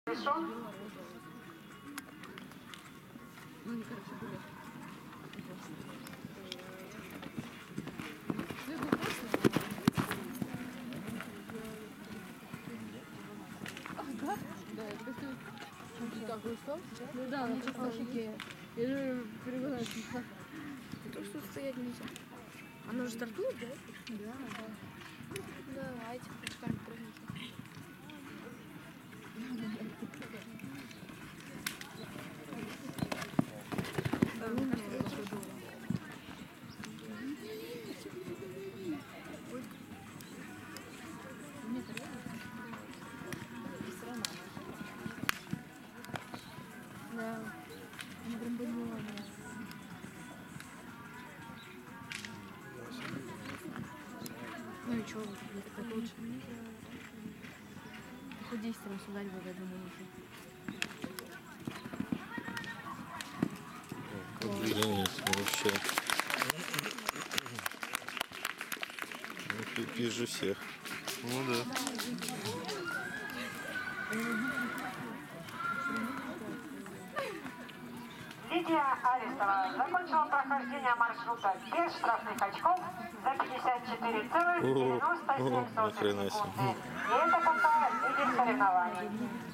Решен? Ну да, на часовщике. Я же перегонаю. То, что стоять нельзя. Оно же стартует, да? Да. Давайте, пускай прыгните. Да. Он прям подняла. Ну и что, мне так лучше. Хоть 10 раз удать бы, я думаю, уже. Извините, вообще. Ну, пизже всех. Ну да. Лидия Арестова закончила прохождение маршрута без штрафных очков за 54,97 секунды. И это пока лидер соревнований.